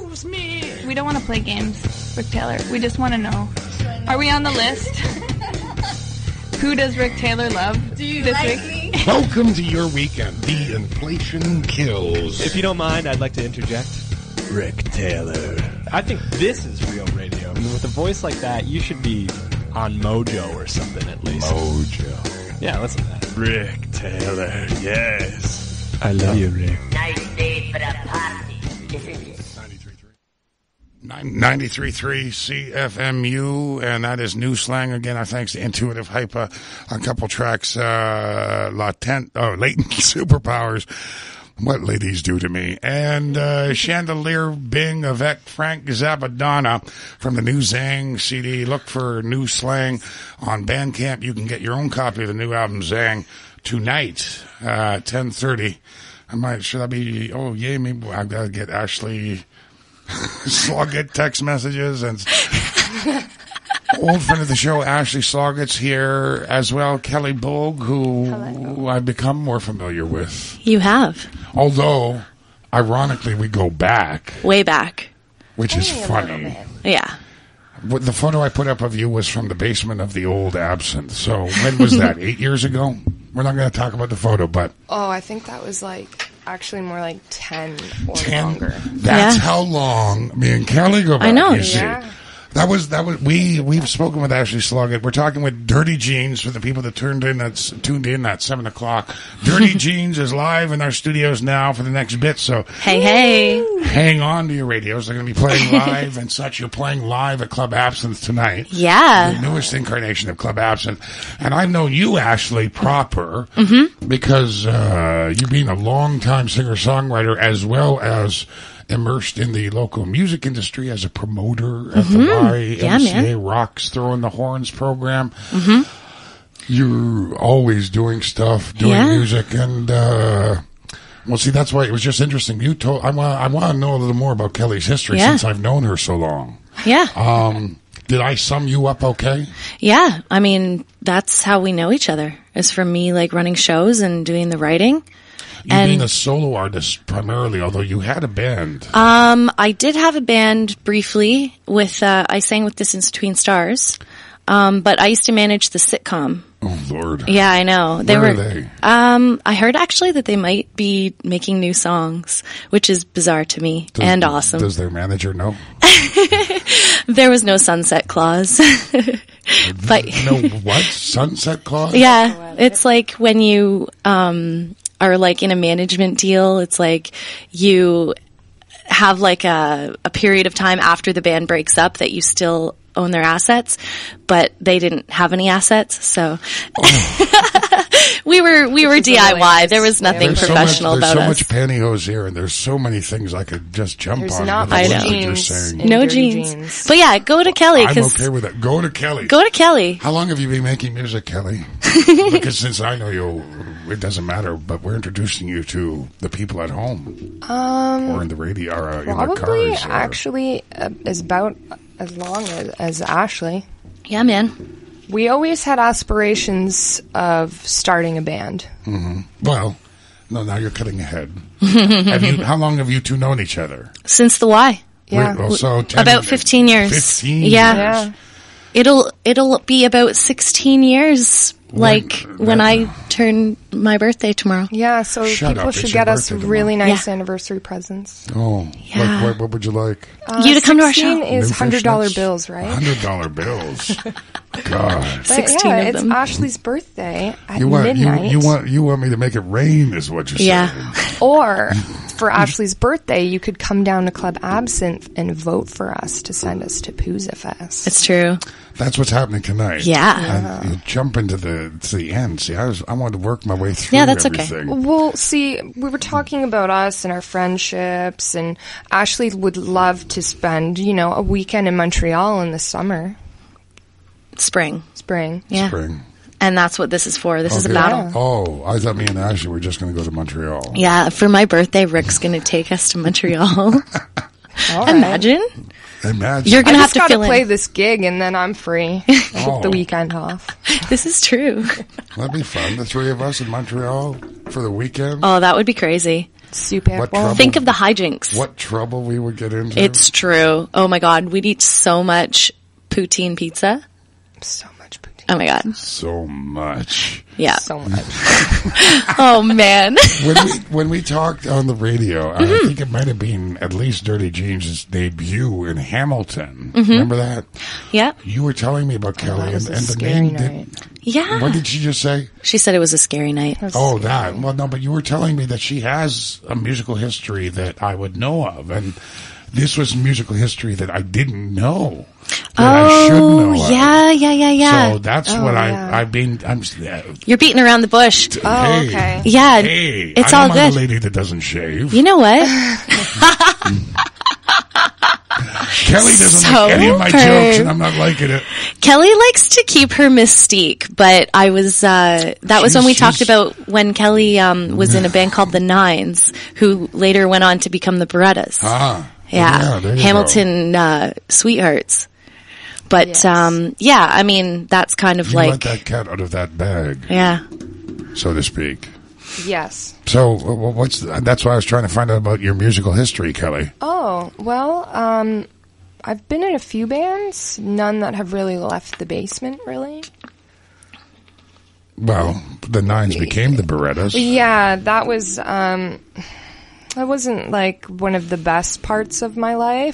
moves me. We don't want to play games, Ric Taylor. We just want to know. Are we on the list? Who does Ric Taylor love this week? Welcome to your weekend. The inflation kills. If you don't mind, I'd like to interject. Ric Taylor. I think this is real radio. I mean, with a voice like that, you should be on Mojo or something at least. Mojo. Yeah, listen to that. Ric Taylor, yes. I love you, Rick. Nice day for a party. 93.3 CFMU, and that is new slang again. Our thanks to Intuitive Hypa. A couple tracks, latent superpowers. What ladies do to me. And Chandelier Bing avec Frank Zabadonna from the new Zang CD. Look for new slang on Bandcamp. You can get your own copy of the new album Zang tonight, 10:30. Should I be, maybe I've got to get Ashley Sloggett text messages and old friend of the show, Ashley Sloggett's here as well. Kelly Bogue, who I've become more familiar with. You have. Although, ironically, we go back. Way back. Which is funny. Yeah. The photo I put up of you was from the basement of the old Absinthe. So, when was that? 8 years ago? We're not going to talk about the photo, but... Oh, I think that was actually more like 10 or longer. That's how long me and Kelly go back. I know. You see. That was we've spoken with Ashley Sloggett. We're talking with Dirty Jeans for the people that tuned in at 7 o'clock. Dirty Jeans is live in our studios now for the next bit, so hey. Hang on to your radios. They're going to be playing live and such. You're playing live at Club Absinthe tonight. Yeah. The newest incarnation of Club Absinthe. And I've known you, Ashley, proper because you've been a long-time singer-songwriter as well as immersed in the local music industry as a promoter at the YMCA Rocks Throwing the Horns program. You're always doing stuff, doing music, and see, that's why it was just interesting. You told I want to know a little more about Kelly's history since I've known her so long. Yeah. Did I sum you up okay? Yeah. I mean, that's how we know each other. Is from me running shows and doing the writing. You being a solo artist primarily, although you had a band. I did have a band briefly with, I sang with Distance Between Stars. But I used to manage the sitcom. Oh, Lord. Yeah, I know. Where are they? I heard actually that they might be making new songs, which is bizarre to me and awesome. Does their manager know? There was no sunset clause. But no what? Sunset clause? Yeah. It's like when you, are in a management deal, it's like you have a period of time after the band breaks up that you still own their assets, but they didn't have any assets, so we were DIY. There was nothing professional about us. There's so much pantyhose here, and there's so many things I could just jump on. I know. No jeans. But yeah, go to Kelly. I'm okay with that. Go to Kelly. Go to Kelly. How long have you been making music, Kelly? Because since I know you, it doesn't matter, but we're introducing you to the people at home. Or in the radio, or in the cars. Probably, actually, is about as long as Ashley. Yeah, man. We always had aspirations of starting a band. Well, no, now you're cutting ahead. How long have you two known each other? Since the Y. Yeah. About 15 years. 15 years. It'll be about 16 years. When I turn my birthday tomorrow. Yeah, so people should get us really nice anniversary presents. Oh, yeah. What would you like? You to come to our show. 16 is $100 bills, right? $100 bills. God. 16 of them. It's Ashley's birthday at midnight. You want me to make it rain is what you're saying. Or for Ashley's birthday, you could come down to Club Absinthe and vote for us to send us to Pooza Fest. It's true. That's what's happening tonight. Yeah. And you jump into the end. See, I wanted to work my way through everything. Okay. Well, see, we were talking about us and our friendships, and Ashley would love to spend, a weekend in Montreal in the summer. Spring. Yeah. Spring. And that's what this is for. This is a battle. Yeah. Oh, I thought me and Ashley were just going to go to Montreal. Yeah, for my birthday, Rick's going to take us to Montreal. Imagine. You're going to have to play this gig, and then I'm free. The weekend off. This is true. That'd be fun. The three of us in Montreal for the weekend. Oh, that would be crazy. Super. What trouble? Think of the hijinks. What trouble we would get into. It's true. Oh my God. We'd eat so much poutine pizza. So much poutine. Oh my God. So much. Yeah. So much. Oh man. When we talked on the radio, I think it might have been at least Dirty Jeans' debut in Hamilton. Remember that? Yeah. You were telling me about Kelly, and the scary name night. Yeah. What did she just say? She said it was a scary night. Oh, that. Well, no, but you were telling me that she has a musical history that I would know of, and this was musical history that I didn't know. That I should know of. Yeah. So that's what I've been. You're beating around the bush. Oh, okay. Yeah. Hey, it's I all am good. a lady that doesn't shave. You know what? Kelly doesn't So like any of my good. jokes, and I'm not liking it. Kelly likes to keep her mystique, but I was, that was when we talked about when Kelly, was in a band called the Nines, who later went on to become the Berettas. Ah. Yeah. There you Hamilton, Sweethearts. But, Yes. I mean, that's kind of You like, let that cat out of that bag, yeah. so to speak. Yes. So that's why I was trying to find out about your musical history, Kelly. Oh, well, I've been in a few bands, none that have really left the basement, really. Well, the Nines became the Berettas. Yeah, that was, that wasn't like one of the best parts of my life.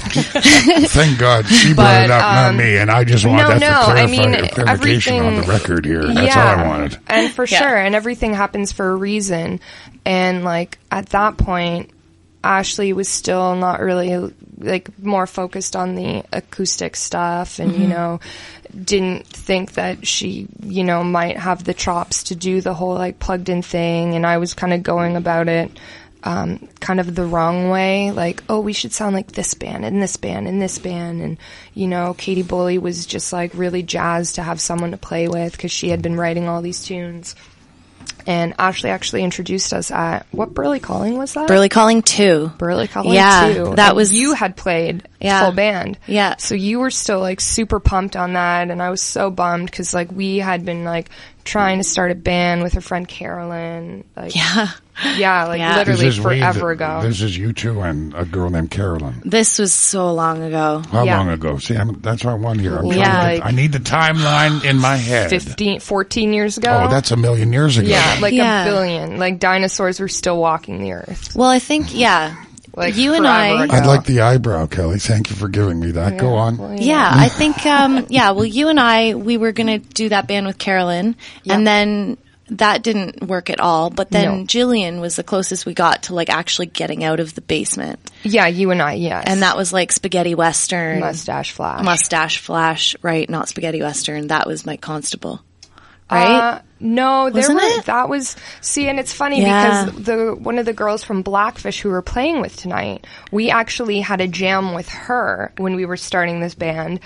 Thank God she brought it up, not me, and I just want clarification on the record here. That's all I wanted. And for sure, and everything happens for a reason. And like at that point, Ashley was still not really like more focused on the acoustic stuff, and you know, didn't think that she, you know, might have the chops to do the whole like plugged in thing. And I was kind of going about it kind of the wrong way, like, oh, we should sound like this band and this band and this band. And, you know, Katie Bully was just like really jazzed to have someone to play with because she had been writing all these tunes. And Ashley actually introduced us at, what Burley Calling was that? Burley Calling 2. Burley Calling 2. That and was... You had played full band. Yeah. So you were still like super pumped on that, and I was so bummed because like we had been like trying to start a band with her friend Carolyn. Like, literally forever ago. This is you two and a girl named Carolyn. This was so long ago. How long ago? See, that's what I want here. I need the timeline in my head. 14 years ago. Oh, that's a million years ago. Yeah, like a billion. Like dinosaurs were still walking the earth. Well, I think, like you and I... ago. I'd like the eyebrow, Kelly. Thank you for giving me that. Go on. Well, I think, well, you and I, we were going to do that band with Carolyn, and then that didn't work at all, but then Jillian was the closest we got to like actually getting out of the basement. Yeah, you and I, yes. And that was like Spaghetti Western. Mustache Flash, right, not Spaghetti Western. That was Mike Constable. Right? No, Wasn't it? that was, see, and it's funny because one of the girls from Blackfish who we were playing with tonight, we actually had a jam with her when we were starting this band.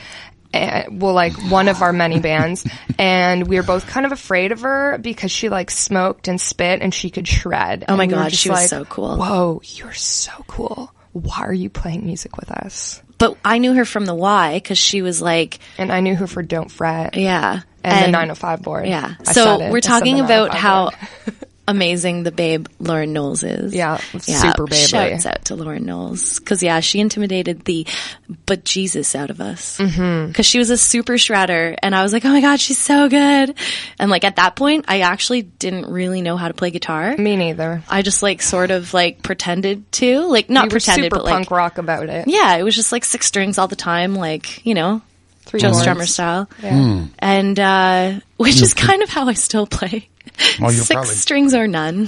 Like one of our many bands, and we were both kind of afraid of her because she like smoked and spit and she could shred. Oh my God, she was so cool. Whoa, you're so cool. Why are you playing music with us? But I knew her from the Y because she was like... And I knew her for Don't Fret. Yeah. And the 905 board. Yeah. So we're talking about how amazing the babe Lauren Knowles is. Yeah, super baby. Shouts out to Lauren Knowles. Because, she intimidated the bejesus out of us. Because she was a super shredder, and I was like, oh my God, she's so good. And like at that point, I actually didn't really know how to play guitar. Me neither. I just like sort of like pretended to. Like not pretended, but like... punk rock about it. Yeah, it was just like 6 strings all the time, like, you know... Joe Strummer style. Yeah. And, which is kind of how I still play. Well, 6 strings or none.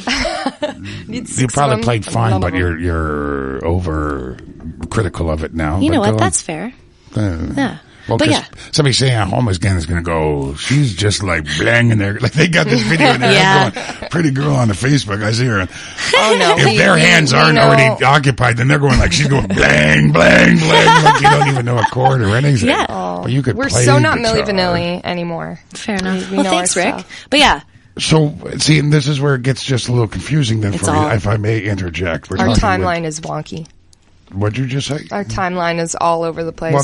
You probably played fine, but you're over critical of it now. You know what? That's fair. Yeah. Well, because somebody saying at home is going to go, she's just like blang in there. Like they got this video in their head going, pretty girl on the Facebook. I see her. And if their hands aren't already occupied, then they're going like, she's going blang, blang, blang. Like you don't even know a chord or anything. Yeah. But you could We're play so not guitar. Milli Vanilli anymore. Fair enough. We Well, know thanks, our Rick. stuff. But yeah. So, see, and this is where it gets just a little confusing then for me, if I may interject. Our timeline is wonky. What'd you just say? Our timeline is all over the place. Well,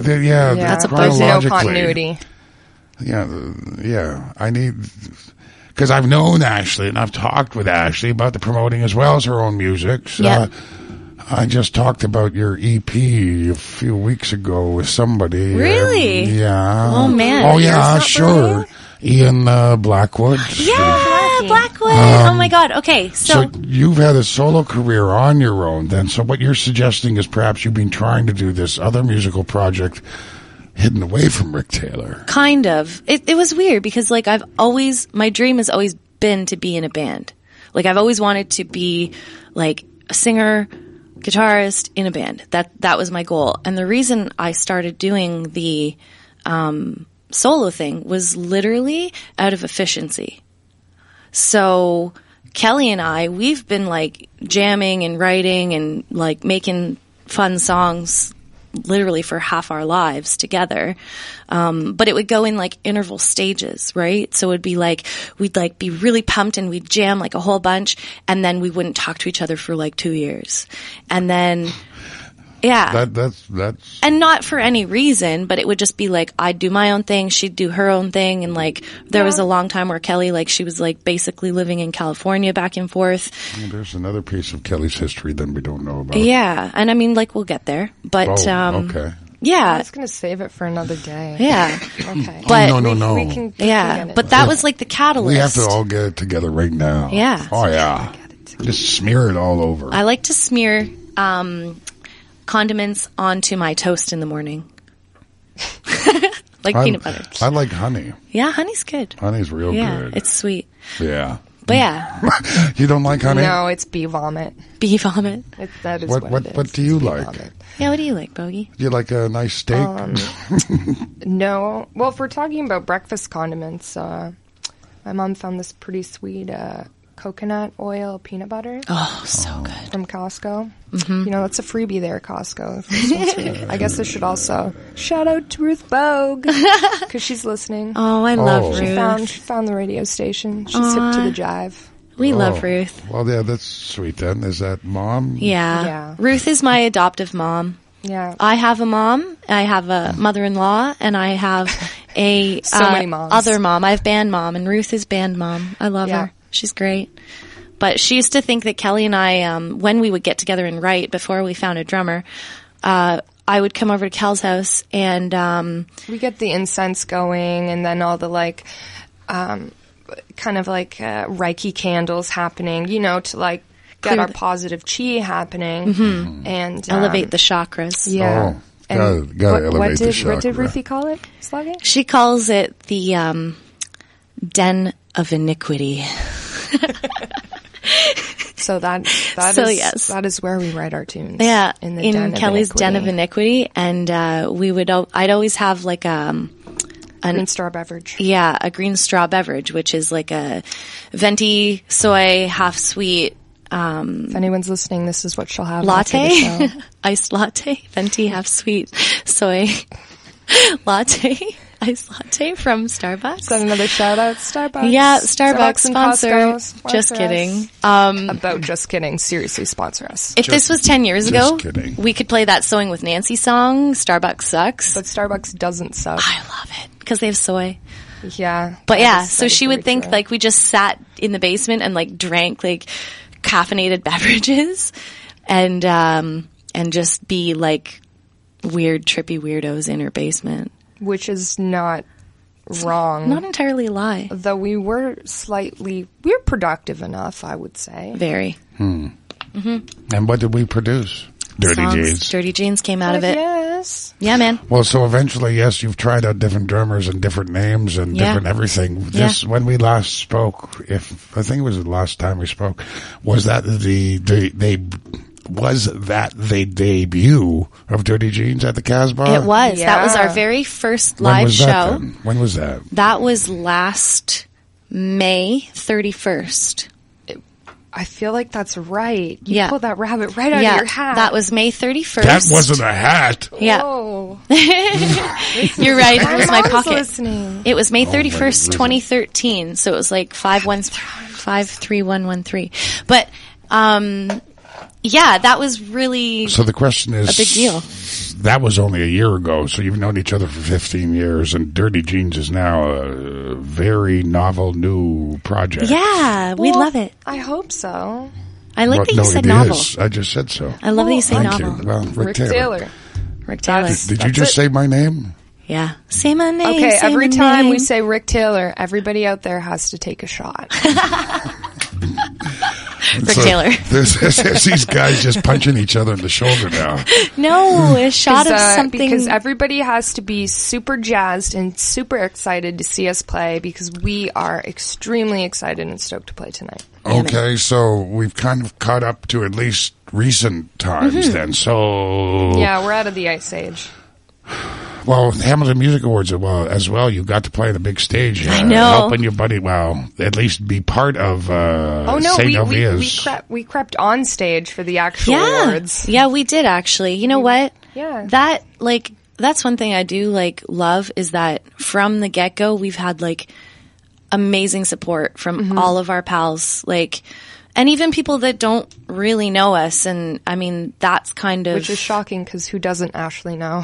that's there's no continuity. Yeah. I need, because I've known Ashley and I've talked with Ashley about the promoting as well as her own music. So Yeah. I just talked about your EP a few weeks ago with somebody. Really? Yeah. Oh, man. Oh, yeah, sure. Ian Blackwood. Yeah, Blackwood. Oh my God. Okay, So you've had a solo career on your own then. So what you're suggesting is perhaps you've been trying to do this other musical project hidden away from Ric Taylor. kind of. It was weird because like my dream has always been to be in a band. Like I've always wanted to be like a singer, guitarist in a band. That was my goal. And the reason I started doing the solo thing was literally out of efficiency. So Kelly and I, we've been like jamming and writing and like making fun songs literally for half our lives together. But it would go in like interval stages, right? So it'd be like, we'd like be really pumped and we'd jam like a whole bunch and then we wouldn't talk to each other for like 2 years. And then, yeah. That's And not for any reason, but it would just be like, I'd do my own thing, she'd do her own thing. And like, there was a long time where Kelly, like, she was like basically living in California back and forth. there's another piece of Kelly's history that we don't know about. Yeah. And I mean, like, we'll get there. But, okay. I yeah. was going to save it for another day. Yeah. Okay. But, No. We can yeah. get it. But that was like the catalyst. We have to all get it together right now. Yeah. Oh, yeah. Just smear it all over. I like to smear condiments onto my toast in the morning. Like peanut butter. I like honey. Yeah, honey's good. Honey's real Yeah, good. it's sweet. Yeah. But yeah, You don't like honey? No, it's bee vomit. bee vomit. That is What- what, what- it is. what do you It's bee like? vomit. Yeah, what do you like, Bogey? You like a nice steak? No. Well, if we're talking about breakfast condiments, my mom found this pretty sweet coconut oil peanut butter Oh, so good. from Costco. Mm-hmm. You know, that's a freebie there, Costco. if this one's for you. I guess I should also shout out to Ruth Bogue because she's listening. Oh, I love Oh. Ruth. She found the radio station. She's hip to the jive. We love Oh. Ruth. Well, yeah, that's sweet then. Is that mom? Yeah. Yeah. Ruth is my adoptive mom. Yeah. I have a mom, I have a mother-in-law, and I have a So many moms. other mom. I have band mom, and Ruth is band mom. I love Yeah. her. She's great. But she used to think that Kelly and I, when we would get together and write, before we found a drummer, I would come over to Kel's house and We get the incense going and then all the like, kind of like Reiki candles happening, you know, to like get Clear our the- positive chi happening and elevate the chakras. Yeah. Oh, And gotta elevate what the did chakra. Ruthie call it? Sluggy? She calls it the den of iniquity. So that So, is yes. that is where we write our tunes. Yeah, in in Kelly's den of iniquity, and I'd always have like Green Star beverage. Yeah, a green straw beverage, which is like a venti soy half sweet If anyone's listening, this is what she'll have. latte, after the show. iced latte, venti half sweet soy latte, iced latte from Starbucks. Is that another shout out? Starbucks. Yeah, Starbucks and sponsor. Costco, sponsor Just us. kidding. About just kidding. Seriously, sponsor us. If this was 10 years ago, kidding. we could play that Sewing with Nancy song, Starbucks Sucks. But Starbucks doesn't suck. I love it because they have soy. Yeah. But that yeah, is- so that is she very would think true. like we just sat in the basement and like drank like caffeinated beverages and just be like weird, trippy weirdos in her basement. Which is not wrong. Not entirely a lie. Though we were productive enough, I would say. Very. And what did we produce? Dirty Songs. Jeans. Dirty Jeans came out of it. Yes. Yeah, man. Well, so eventually, yes, you've tried out different drummers and different names and Yeah. different everything. This, when we last spoke, I think it was the last time we spoke, was that the debut of Dirty Jeans at the Casbah? It was. That was our Yeah. very first When live was that show. then? When was that? That was last May 31st. I feel like that's right. You Yeah. pulled that rabbit right out Yeah, of your hat. that was May 31st. That wasn't a hat. Yeah, Oh. you're right. It was my mom's pocket. listening. It was May my 31st, goodness. 2013. So it was like 53113. But, yeah, that was really So the question is, a big deal. that was only a year ago, so you've known each other for 15 years, and Dirty Jeans is now a very novel new project. Yeah, we love it. I hope so. I like that you said it novel. is. I just said so. I love that you say Thank novel. you. Well, Ric Taylor. Ric Taylor. Did you just say my name? Yeah. Say my name. Okay, say every my time name. we say Ric Taylor, everybody out there has to take a shot. Ric Taylor. There's these guys just punching each other in the shoulder now. No, a shot of something. Because everybody has to be super jazzed and super excited to see us play, because we are extremely excited and stoked to play tonight. Okay, so we've kind of caught up to at least recent times then. So Yeah, we're out of the Ice Age. well, Hamilton Music Awards as well. You got to play on a big stage. I know. Helping your buddy, at least be part of we crept on stage for the actual awards. Yeah, we did actually. You know what? Yeah. That's one thing I do love is that from the get-go we've had amazing support from all of our pals, and even people that don't really know us. And I mean, that's kind of... Which is shocking, because who doesn't Ashley know?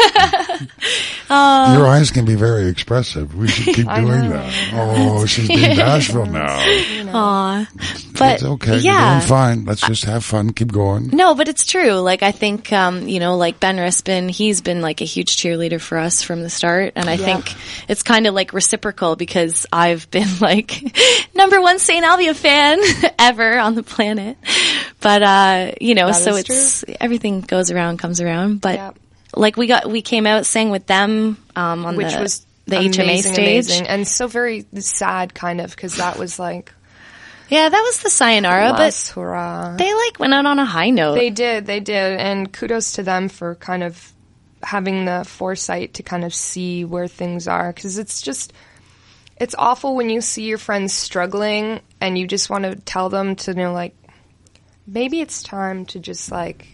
Your eyes can be very expressive. We should keep doing that. Oh, she's being bashful now. Aw. But it's okay. yeah. You're doing fine. Let's just have fun. Keep going. No, but it's true. I think, Ben Rispin, he's been a huge cheerleader for us from the start. And I think it's kind of reciprocal, because I've been number one St. Albia fan ever on the planet. But, so it's true. Everything goes around, comes around. But we came out, sang with them, on Which was the amazing, HMA stage. amazing. And so very sad, kind of, because that was yeah, that was the sayonara, but hurrah. they went out on a high note. They did. And kudos to them for kind of having the foresight to kind of see where things are. Because it's awful when you see your friends struggling and you just want to tell them to, maybe it's time to just,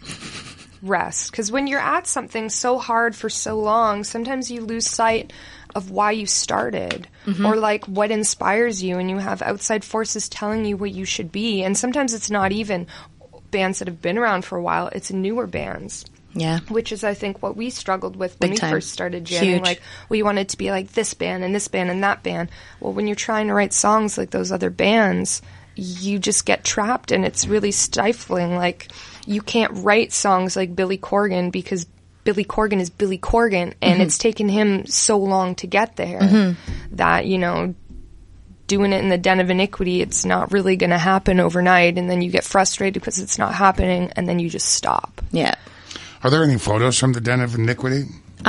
rest. Because when you're at something so hard for so long, sometimes you lose sight of why you started, or what inspires you, and you have outside forces telling you what you should be. And sometimes it's not even bands that have been around for a while, it's newer bands. Yeah. Which is, I think, what we struggled with when we first started jamming. Huge. We wanted to be this band and this band and that band. Well, when you're trying to write songs like those other bands, you just get trapped, and it's really stifling. You can't write songs like Billy Corgan, because Billy Corgan is Billy Corgan, and it's taken him so long to get there that, doing it in the Den of Iniquity, it's not really going to happen overnight, and then you get frustrated because it's not happening, and then you just stop. Yeah. Are there any photos from the Den of Iniquity?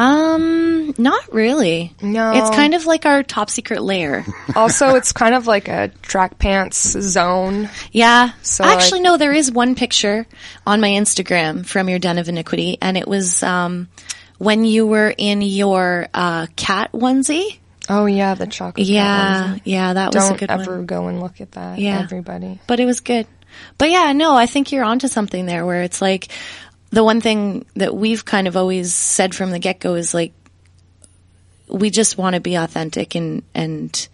Not really. No. It's kind of our top secret lair. Also, it's kind of a track pants zone. Yeah. So actually, no, there is one picture on my Instagram from your Den of Iniquity, and it was when you were in your cat onesie. Oh, yeah, the chocolate cat onesie. Yeah, that was a good one. Don't ever go and look at that, everybody. But it was good. But yeah, no, I think you're onto something there, where it's the one thing that we've kind of always said from the get-go is we just want to be authentic, and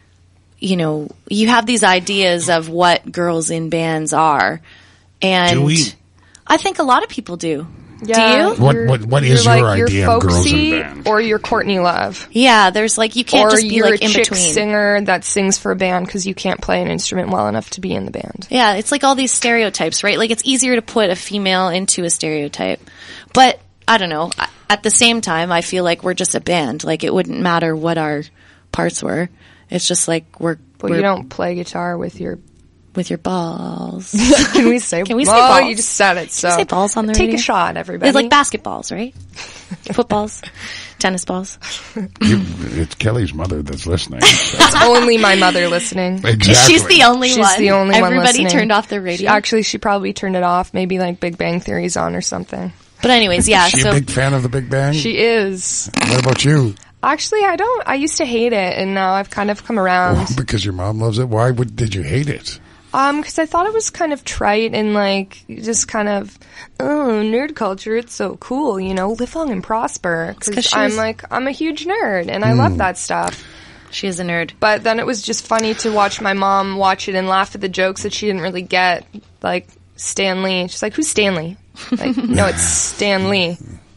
you have these ideas of what girls in bands are, and do we? I think a lot of people do. Yeah. Do you? What is your idea of girls in folksy, bands? or you're Courtney Love? Yeah, there's you can't just be you're a in chick between. singer that sings for a band because you can't play an instrument well enough to be in the band. Yeah, it's all these stereotypes, right? It's easier to put a female into a stereotype. But I don't know. At the same time, I feel we're just a band. It wouldn't matter what our parts were. It's just we're. But you don't play guitar with your balls. Can we say? Can we say balls? balls? You just said it. So Can we say balls on the take radio? a shot, everybody. It's basketballs, right? Footballs, tennis balls. It's Kelly's mother that's listening. So. It's only my mother listening. Exactly. She's the only one. She's the only one listening. Everybody turned off their radio. She probably turned it off. Maybe Big Bang Theory's on or something. But anyways, yeah. Is she a big fan of the Big Bang? She is. What about you? Actually, I don't. I used to hate it, and now I've kind of come around. Well, because your mom loves it. Why did you hate it? Because I thought it was kind of trite and just kind of, nerd culture. It's so cool, live long and prosper. Because I'm a huge nerd, and I love that stuff. She is a nerd. But then it was just funny to watch my mom watch it and laugh at the jokes that she didn't really get, Stan Lee. She's like, who's Stan Lee? No, it's Stan Lee.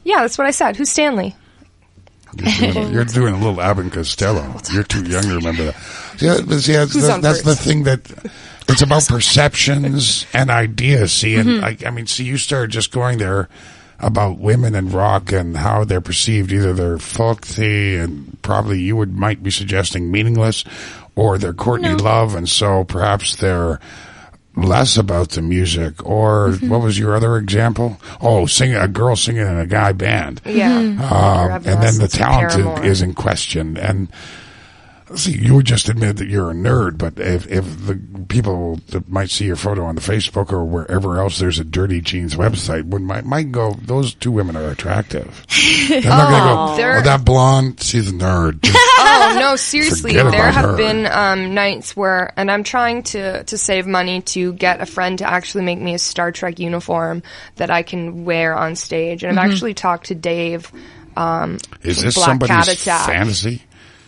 Yeah, that's what I said. Who's Stanley? You're doing a little Abbott and Costello. You're too young to remember that. That's the thing that it's about perceptions and ideas. See, and I mean, you started just going there about women and rock and how they're perceived. Either they're folksy and probably you might be suggesting meaningless, or they're Courtney Love, and so perhaps they're less about the music. Or what was your other example? Oh, a girl singing in a guy band. Yeah. And then the talent is in question. And see, you just admitted that you're a nerd, but if the people that might see your photo on the Facebook or wherever else there's a Dirty Jeans website, might go, those two women are attractive. They're not going to go, that blonde, she's a nerd. Oh, no, seriously. There have been nights where, and I'm trying to save money to get a friend to actually make me a Star Trek uniform that I can wear on stage. And I've actually talked to Dave. Is this Black somebody's fantasy?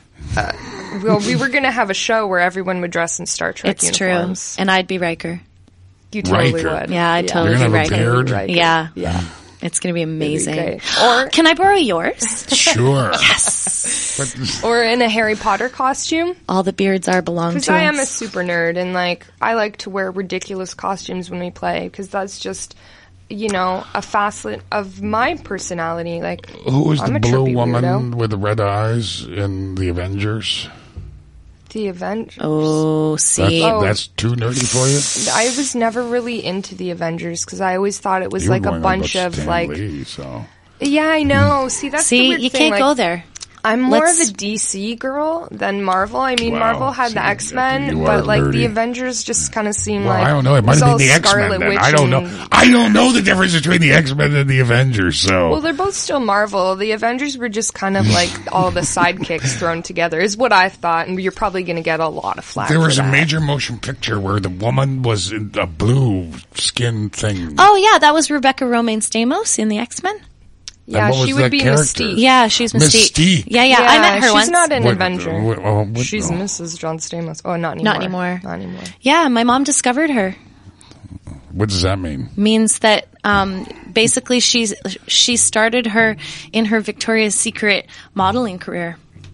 Well, we were going to have a show where everyone would dress in Star Trek uniforms. It's true. And I'd be Riker. You totally Riker. would. Yeah, I'd totally You're be gonna have a Riker. beard? Yeah. Yeah. It's going to be amazing. Or can I borrow yours? Sure. Yes. Or in a Harry Potter costume. All the beards belong to us. Because I am a super nerd, and I like to wear ridiculous costumes when we play, because that's just, a facet of my personality. Who was I'm the a blue trippy woman weirdo. with the red eyes in the Avengers? The Avengers. Oh, see. That's too nerdy for you? I was never really into the Avengers because I always thought it was You were a going on bunch about of Stan Lee, so. Yeah, I know. See, that's the weird you thing. can't go there. I'm more of a DC girl than Marvel. I mean, Wow. Marvel had the See, X-Men, you but are nerdy. the Avengers just kind of seem Well, like I don't know. It might was have all been the X-Men Scarlet then. Witch I don't know. and- I don't know the difference between the X-Men and the Avengers, so. Well, they're both still Marvel. The Avengers were just kind of like all the sidekicks thrown together, is what I thought, and you're probably going to get a lot of flack There was for a that. major motion picture where the woman was in a blue skin thing. Oh, yeah, that was Rebecca Romaine Stamos in the X-Men. Yeah, what was she that would be character? Mystique. Yeah, she's Mystique. Mystique. Yeah, I met her she's once. not an What- Avenger. what- She's oh. Mrs. John Stamos. Oh, not anymore. Not anymore. Not anymore. Yeah, my mom discovered her. What does that mean? Means that basically she started her in her Victoria's Secret modeling career.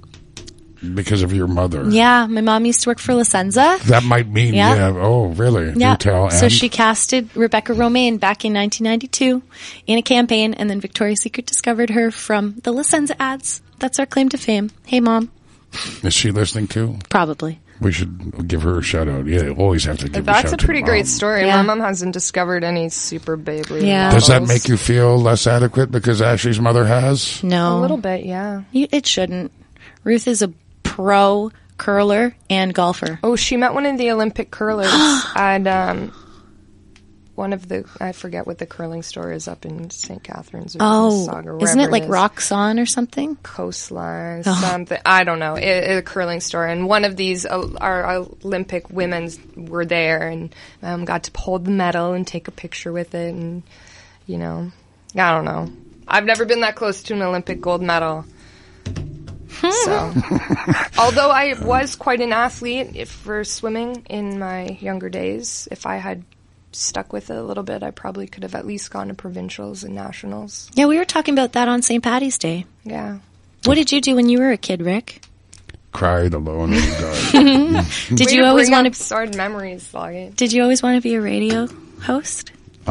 Because of your mother. Yeah, my mom used to work for La Senza. That might mean, Yeah. Oh, really? Yeah. Do tell. So And? she casted Rebecca Romaine back in 1992 in a campaign, and then Victoria's Secret discovered her from the La Senza ads. That's our claim to fame. Hey, Mom. Is she listening too? Probably. We should give her a shout out. Yeah, always have to give That's a shout a to pretty Mom. great story. Yeah. My mom hasn't discovered any super baby Yeah. Does that models. make you feel less adequate because Ashley's mother has? No. A little bit, yeah. It shouldn't. Ruth is a pro curler and golfer. Oh, she met one of the Olympic curlers at one of the, I forget what the curling store is up in St. Catharines or Mississauga, or Isn't it wherever like is. Rocks On or something? Coastline, something. I don't know. A curling store. And one of these, our Olympic women's were there and got to hold the medal and take a picture with it. And, I don't know. I've never been that close to an Olympic gold medal. So, although I was quite an athlete for swimming in my younger days, if I had stuck with it a little bit, I probably could have at least gone to provincials and nationals. Yeah, we were talking about that on St. Patty's Day. Yeah. What did you do when you were a kid, Rick? Cried alone in the dark. Did you always want to? Started memories, Logan. Did you always want to be a radio host?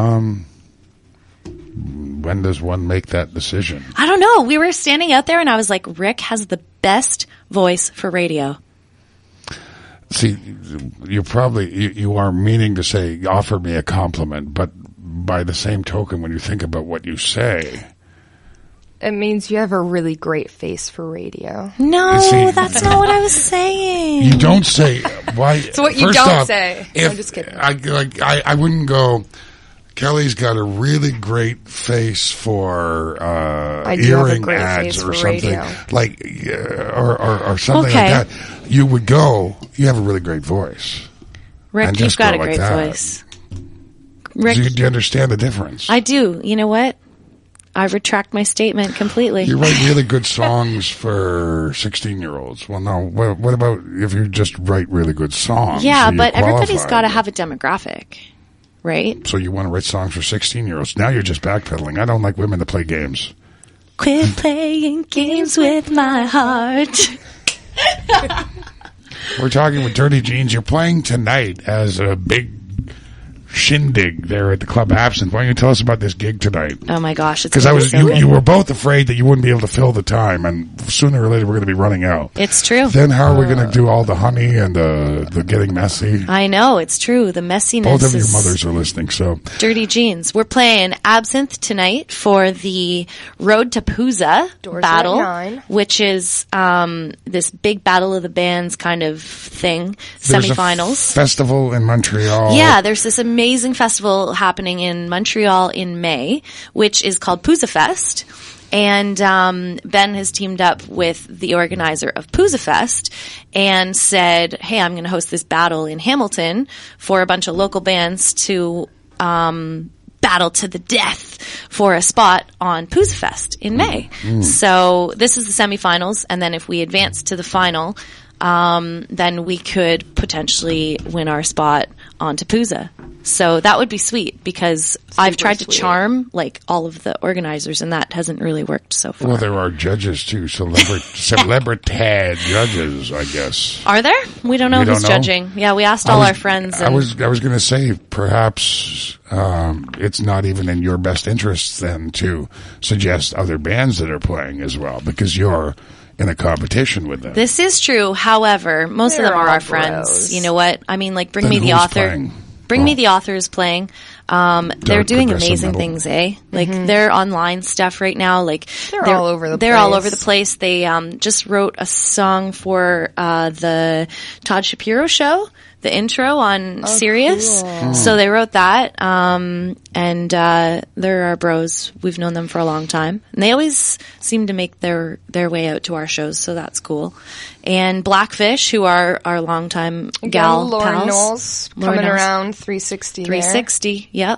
When does one make that decision? I don't know. We were standing out there, and I was like, Rick has the best voice for radio. See, you are meaning to say, offer me a compliment, but by the same token, when you think about what you say, It means you have a really great face for radio. No, See- that's not what I was saying. you don't say why. It's what you first don't off, say. If I'm just kidding. I wouldn't go. Kelly's got a really great face for do have a earring great ads face or for something radio. or something Okay. like that. You would go. You have a really great voice. Rick, and you've just got go a like great that. voice. Rick, Do you understand the difference? I do. You know what? I retract my statement completely. You write really good songs for 16-year-olds. Well, no. What about if you just write really good songs? Yeah, Are you but everybody's qualified? got to have a demographic, right? So you want to write songs for 16-year-olds. Now you're just backpedaling. I don't like women that play games. Quit playing games with my heart. We're talking with Dirty Jeans. You're playing tonight as a big shindig there at the Club Absinthe. Why don't you tell us about this gig tonight? Oh my gosh, it's because so you were both afraid that you wouldn't be able to fill the time, and sooner or later we're going to be running out. It's true. Then how are we going to do all the honey and the getting messy? I know, it's true. The messiness. Both of your mothers are listening, so Dirty Jeans. We're playing Absinthe tonight for the Road to Pooza battle, which is this big battle of the bands kind of thing. There's semifinals. A festival in Montreal. Yeah, there's this amazing festival happening in Montreal in May, which is called Pooza Fest. And Ben has teamed up with the organizer of Pooza Fest and said, hey, I'm going to host this battle in Hamilton for a bunch of local bands to battle to the death for a spot on Pooza Fest in May. So this is the semifinals, and then if we advance to the final, then we could potentially win our spot onto Pooza. So that would be sweet, because I've tried to charm like all of the organizers, and that hasn't really worked so far. Well, there are judges too, celebrity judges, I guess. Are there? We don't know who's judging. Yeah, we asked all our friends. I was going to say perhaps it's not even in your best interest then to suggest other bands that are playing as well, because you're in a competition with them. This is true. However, most of them are our friends. You know what? I mean, like, Bring Me the Author. Playing? Bring Me the Author is playing. They're doing amazing things, eh? Like, their online stuff right now, like, they're all over the place. They're all over the place. They just wrote a song for the Todd Shapiro show, the intro on Sirius. Cool. So they wrote that, and they're our bros. We've known them for a long time, and they always seem to make their way out to our shows, so that's cool. And Blackfish, who are our longtime gal Lauren pals. Knowles coming around 360 360, yep.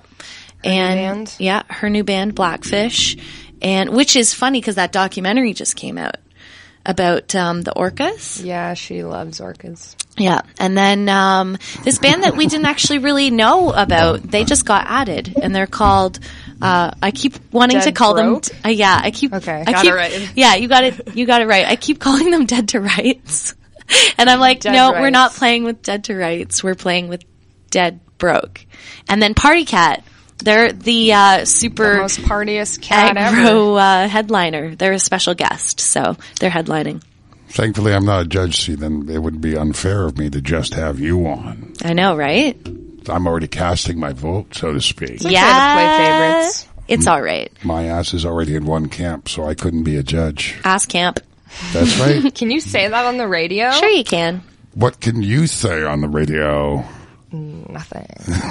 And yeah, her new band Blackfish, and which is funny because that documentary just came out about the orcas. Yeah, she loves orcas. Yeah, and then this band that we didn't actually really know about, they just got added, and they're called. I keep wanting to call them. Yeah, I keep. Okay, got it right. Yeah, you got it. You got it right. I keep calling them Dead to Rights, and I'm like, no, we're not playing with Dead to Rights. We're playing with Dead Broke, and then Party Cat. They're the super the most partiest cat ever headliner. They're a special guest, so they're headlining. Thankfully, I'm not a judge, see, then it would be unfair of me to just have you on. I know, right? I'm already casting my vote, so to speak. Yeah, play favorites. It's all right. My ass is already in one camp, so I couldn't be a judge. Ass camp. That's right. Can you say that on the radio? Sure you can. What can you say on the radio? Nothing.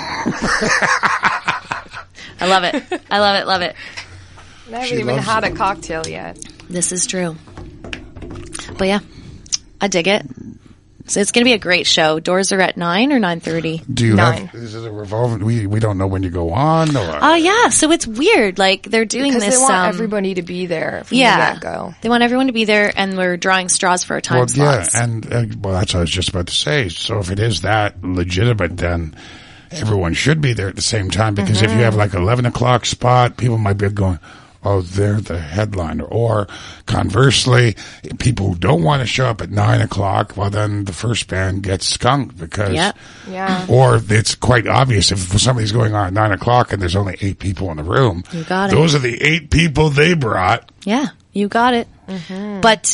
I love it. I love it. Love it. I haven't even had a cocktail yet. This is true. But yeah, I dig it. So it's going to be a great show. Doors are at 9 or 9:30. Do you 9. Is it a revolving? We don't know when you go on. Or yeah. So it's weird. Like they're doing because this. They want everybody to be there from the get-go. They want everyone to be there, and we're drawing straws for our time slots. Yeah, and that's what I was just about to say. So if it is that legitimate, then everyone should be there at the same time. Because if you have like 11 o'clock spot, people might be going, oh, they're the headliner. Or conversely, people who don't want to show up at 9 o'clock, well, then the first band gets skunked because, or it's quite obvious if somebody's going on at 9 o'clock and there's only 8 people in the room. You got it. Those are the 8 people they brought. Yeah, you got it. But,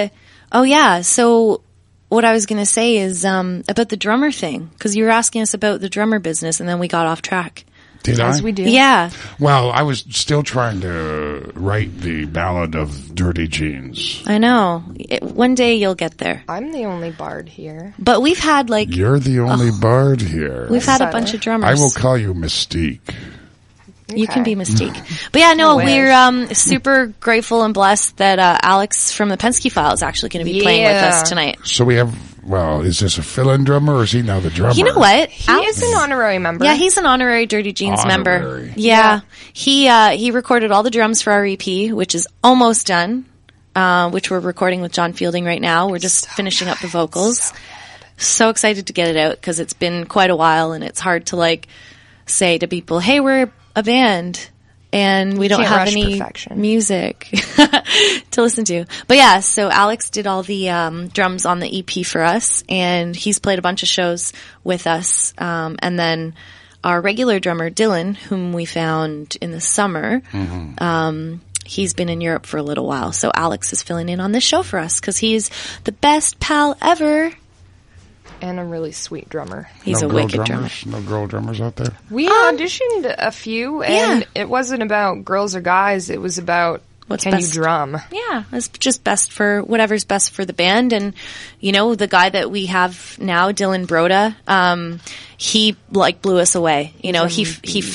so what I was going to say is about the drummer thing, because you were asking us about the drummer business and then we got off track. Did As I? we do. Yeah. Well, I was still trying to write the ballad of Dirty Jeans. I know. One day you'll get there. I'm the only bard here. But we've had like... You're the only bard here. We've had a bunch of drummers. I will call you Mystique. You can be Mystique. But yeah, no, we're super grateful and blessed that Alex from the Penske File is actually going to be playing with us tonight. So we have... Well, is this a fill-in drummer or is he now the drummer? You know what? He is an honorary member. Yeah, he's an honorary Dirty Jeans member. Yeah. He recorded all the drums for our EP, which is almost done, which we're recording with John Fielding right now. We're just finishing up the vocals. So excited to get it out because it's been quite a while and it's hard to like say to people, hey, we're a band. and we don't can't have rush any perfection. music to listen to. But yeah, so Alex did all the drums on the EP for us, and he's played a bunch of shows with us. And then our regular drummer, Dylan, whom we found in the summer, he's been in Europe for a little while. So Alex is filling in on this show for us because he's the best pal ever. And a really sweet drummer. He's no a girl wicked drummer. drummers? No girl drummers out there? We auditioned a few, and it wasn't about girls or guys. It was about, can best? you drum? Yeah, it's just best for whatever's best for the band. And, you know, the guy that we have now, Dylan Broda, he like blew us away. You know, he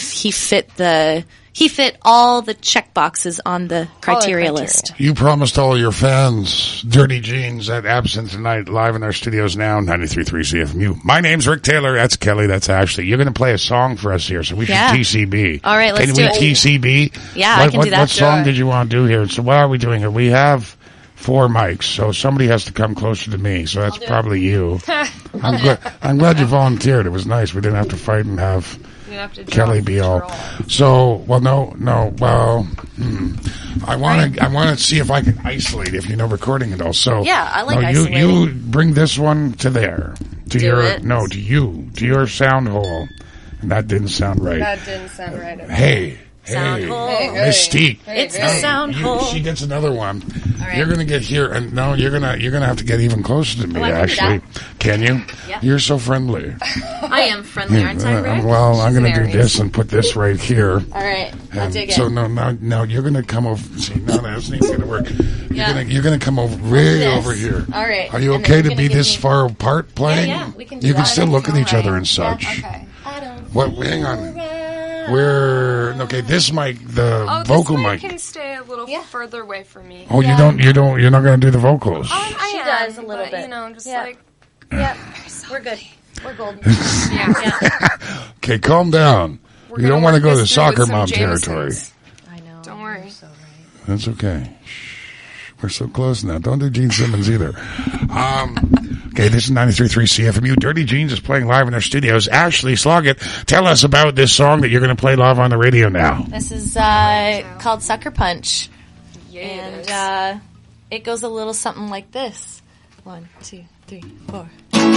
fit all the check boxes on the criteria list. You promised all your fans Dirty Jeans at Absinthe tonight, live in our studios now, 93.3 CFMU. My name's Ric Taylor. That's Kelly. That's Ashley. You're going to play a song for us here, so we should TCB. All right, let's do it. Can we TCB? Yeah, I can do that. What song did you want to do here? So what are we doing here? We have 4 mics, so somebody has to come closer to me, so that's probably you. I'm glad you volunteered. It was nice. We didn't have to fight and have Kelly be all. So, I want to see if I can isolate if you know recording it all. So yeah, I like isolating. You bring this one to there, to your sound hole, and that didn't sound right. That didn't sound right at all. Hey, sound hole. Mystique. It's the sound hole. She gets another one. All right. You're gonna get here, and no, you're gonna have to get even closer to me. Actually, can you? Yeah. You're so friendly. I am friendly, aren't I, Rick? Well, I'm going to do this and put this right here. All right, I'll dig it. So now you're going to come over. See, no, that's not going to work. You're going to come over over here. All right. Are you okay to be this far apart playing? Yeah, we can do You that. can still look at each other and such. Okay. What? Hang on. This mic, the vocal mic. Can stay a little further away from me. Oh, you're not going to do the vocals. She does a little bit. You know, just Yeah, we're good. We're golden. Okay, calm down. You don't want to go to soccer mom territory. I know. Don't worry. So right. That's okay. Shh. We're so close now. Don't do Gene Simmons either. Okay, this is 93.3 CFMU. Dirty Jeans is playing live in our studios. Ashley Sloggett, tell us about this song that you're going to play live on the radio now. This is called Sucker Punch. And it goes a little something like this. 1, 2, 3, 4.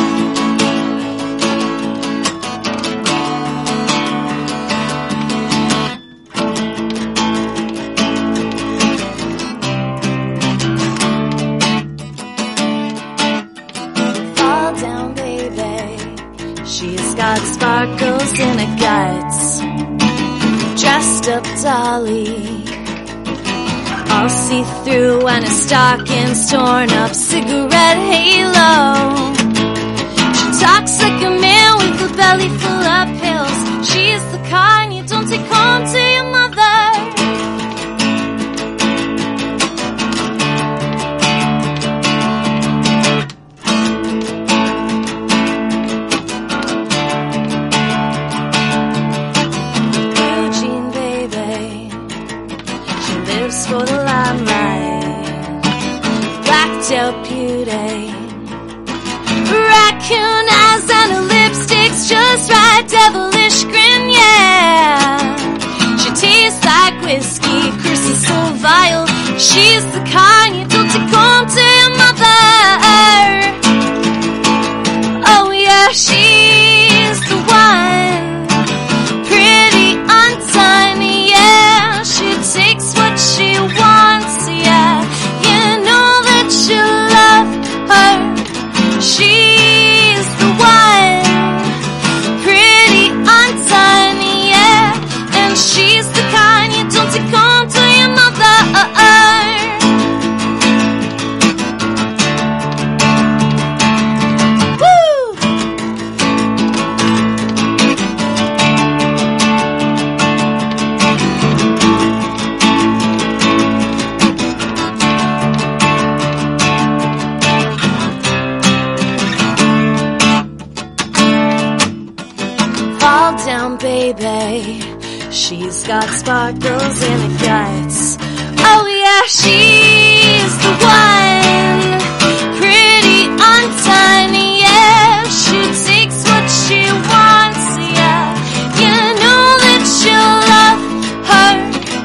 She's got sparkles in her guts, dressed up dolly, all see-through and her stockings torn up, cigarette halo. She talks like a man with a belly full of pills. She's the kind you don't take home to your mother. For the limelight, blacked out beauty, raccoon eyes and her lipstick's just right, devilish grin, yeah. She tastes like whiskey, cursing so vile. She's the kind you don't take home to your mother. Oh yeah, she's the one, pretty untiny, yeah. She takes what she wants, yeah. You know that you love her. She's the one, pretty untiny, yeah. And she's the kind you don't take home to your mother. Baby, she's got sparkles in her guts. Oh yeah, she's the one, pretty untiny, yeah. She takes what she wants, yeah. You know that you love her.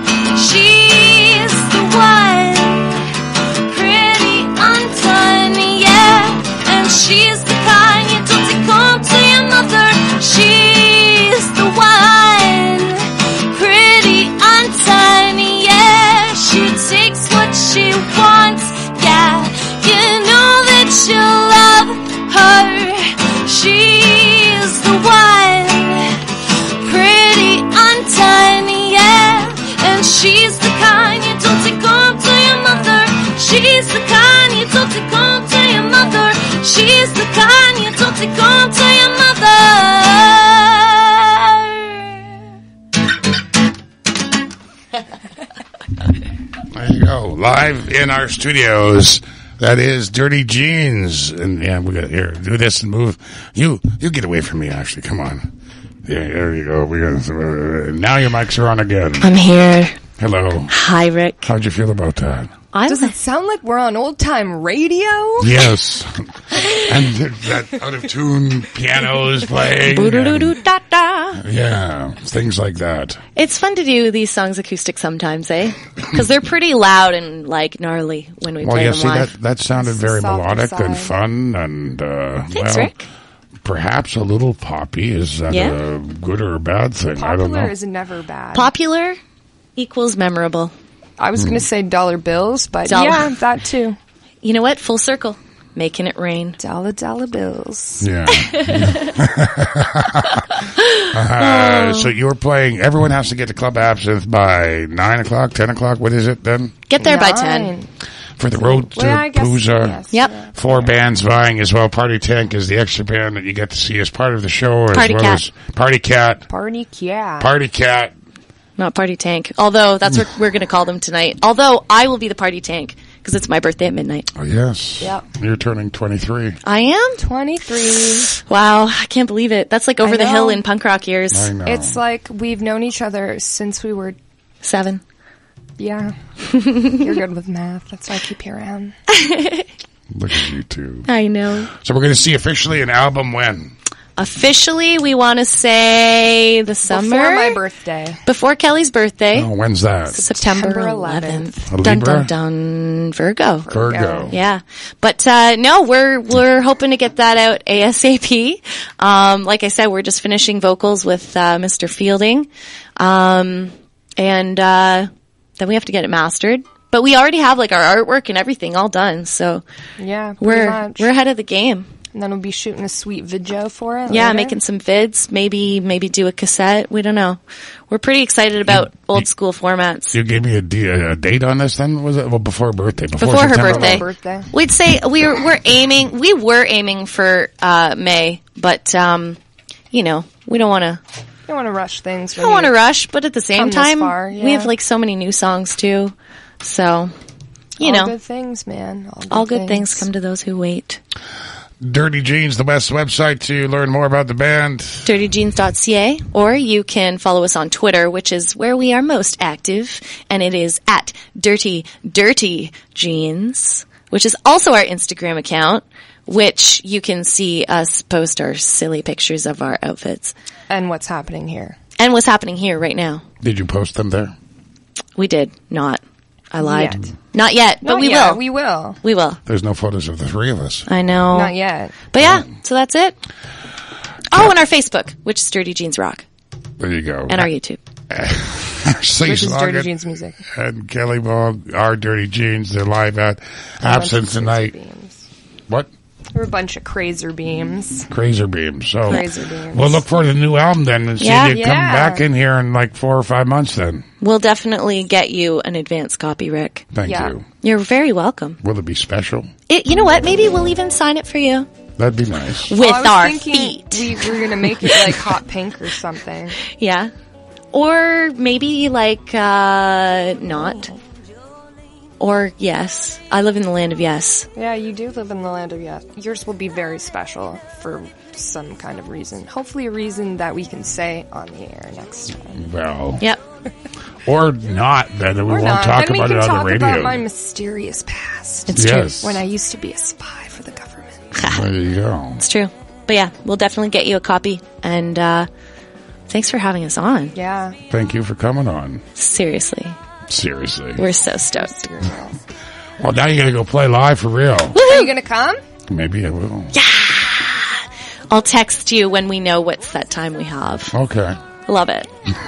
There you go. Live in our studios. That is Dirty Jeans. And yeah, we got here. Do this and move. You get away from me, Ashley. Come on. Yeah, there you go. Now your mics are on again. I'm here. Hello. Hi, Rick. How'd you feel about that? Does it sound like we're on old-time radio? Yes. And that out-of-tune piano is playing. Yeah, things like that. It's fun to do these songs acoustic sometimes, eh? Because they're pretty loud and, like, gnarly when we play them live. That sounded very melodic and fun. And, Thanks, Rick. Perhaps a little poppy. Is that a good or a bad thing? I don't know. Popular is never bad. Popular equals memorable. I was going to say dollar bills, but yeah, that too. You know what? Full circle. Making it rain. Dollar bills. Yeah. So you were playing, everyone has to get to Club Absinthe by 9 o'clock, 10 o'clock. What is it then? Get there by 10. For the road to Palooza. Yes, yep. Yeah. 4 bands vying as well. Party Tank is the extra band that you get to see as part of the show. Party as well Cat. as Party Cat. Party Cat. Party Cat. Not Party Tank. Although, that's what we're going to call them tonight. Although, I will be the Party Tank. Because it's my birthday at midnight. Oh, yes. Yep. You're turning 23. I am? 23. Wow. I can't believe it. That's like over the hill in punk rock years. I know. It's like we've known each other since we were... 7. Yeah. You're good with math. That's why I keep you around. Look at you two. I know. So we're going to see officially an album when? Officially, we want to say the summer. Before my birthday. Before Kelly's birthday. Oh, when's that? September 11th. A Dun, Libra? dun, dun. Virgo. Virgo. Yeah. But, no, we're hoping to get that out ASAP. Like I said, we're just finishing vocals with, Mr. Fielding. And, then we have to get it mastered. But we already have, like, our artwork and everything all done. So, yeah, we're much. ahead of the game. And then we'll be shooting a sweet video for it. Yeah, later. making some vids, maybe do a cassette. We don't know. We're pretty excited about old school formats. You gave me a date on this then? Was it before her birthday? Before her September? birthday. We'd say we were aiming for May, but you know, we don't want to. You don't want to rush things. We don't want to rush, but at the same time, far, yeah. we have like so many new songs too. So, you all know, good things, man. All good things come to those who wait. Dirty Jeans, the best website to learn more about the band. dirtyjeans.ca, or you can follow us on Twitter, which is where we are most active, and it is at Dirty Jeans, which is also our Instagram account, which you can see us post our silly pictures of our outfits. And what's happening here. And what's happening here right now. Did you post them there? We did not. I lied. Yet. Not yet, but we will. We will. We will. There's no photos of the three of us. I know. Not yet. But yeah, so that's it. Oh, and our Facebook, which is Dirty Jeans Rock. There you go. And our YouTube. Which is Dirty Jeans Music. And Kelly Bog, our Dirty Jeans. They're live at Absinthe tonight. What? We're a bunch of crazer beams. Crazer beams. So Crazer beams. we'll look for the new album then and see if you come back in here in like 4 or 5 months then. We'll definitely get you an advance copy, Rick. Thank you. You're very welcome. Will it be special? You know what? Maybe we'll even sign it for you. That'd be nice. With our feet. We were going to make it like hot pink or something. Yeah. Or maybe like, not. Or yes. I live in the land of yes. Yeah, you do live in the land of yes. Yours will be very special for some kind of reason. Hopefully a reason that we can say on the air next time. Well. Yep. Or not, then we won't talk about it on the radio. We can talk about my mysterious past. It's true. When I used to be a spy for the government. There you go. It's true. But yeah, we'll definitely get you a copy. And thanks for having us on. Yeah. Thank you for coming on. Seriously. We're so stoked. Well, now you got to go play live for real. Are you going to come? Maybe I will. Yeah. I'll text you when we know what's that time we have. Okay. Love it.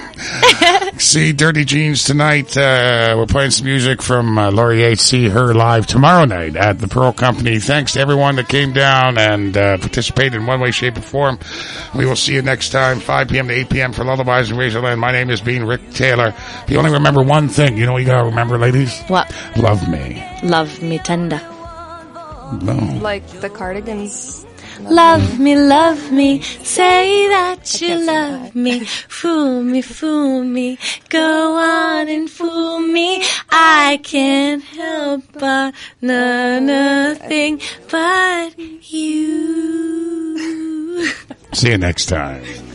See Dirty Jeans tonight. We're playing some music from Laurie Yates. See her live tomorrow night at the Pearl Company. Thanks to everyone that came down and participated in one way, shape, or form. We will see you next time, 5 p.m. to 8 p.m. for Lullabies and Razorland. My name is Ric Taylor. If you only remember one thing, you know what you got to remember, ladies? What? Love me. Love me tender. No. Like the Cardigans. love me, say that you love me, fool me, go on and fool me, I can't help but nothing but you. See you next time.